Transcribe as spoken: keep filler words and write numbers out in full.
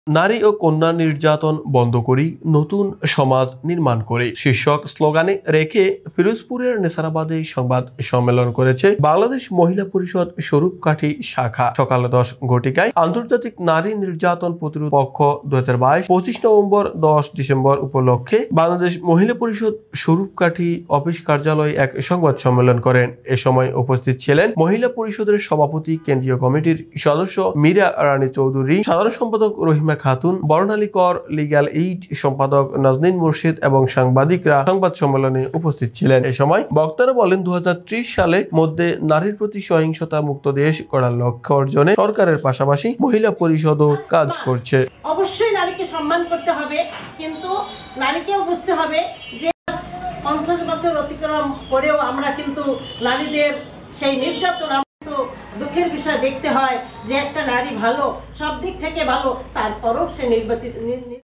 নারী ও কন্যা নির্যাতন বন্ধ করি, নতুন সমাজ নির্মাণ করে শীর্ষক স্লোগানে রেখে ফিরোজপুরের নেসারাবাদে সংবাদ সম্মেলন করেছে বাংলাদেশ মহিলা পরিষদ স্বরূপকাঠি শাখা। সকাল দশ ঘটিকায় আন্তর্জাতিক নারী নির্যাতন প্রতিরোধ পক্ষ দুই হাজার বাইশ পঁচিশ নভেম্বর দশ ডিসেম্বর উপলক্ষে বাংলাদেশ মহিলা পরিষদ স্বরূপকাঠি অফিস কার্যালয়ে এক সংবাদ সম্মেলন করেন। এ সময় উপস্থিত ছিলেন মহিলা পরিষদের সভাপতি, কেন্দ্রীয় কমিটির সদস্য মীরা রানী চৌধুরী, সাধারণ সম্পাদক রহিমা খাতুন, বর্ণালী কর, লিগ্যাল এইড সম্পাদক নাজনীন মুর্শিদ এবং সাংবাদিকরা সংবাদ সম্মেলনে উপস্থিত ছিলেন। এ সময় বক্তারা বলেন, দুই হাজার ত্রিশ সালের মধ্যে নারীর প্রতি সহিংসতা মুক্ত দেশ গড়ার লক্ষ্য অর্জনে সরকারের পাশাপাশি মহিলা পরিষদও কাজ করছে। অবশ্যই নারীকে সম্মান করতে হবে, কিন্তু নারীকেও বুঝতে হবে যে পঞ্চাশ বছর অতিক্রম করেও আমরা কিন্তু নারীদের সেই নির্যাতন দুঃখের বিষয় দেখতে হয় যে একটা নারী ভালো, সব দিক থেকে ভালো, তারপরও সে নির্বাচিত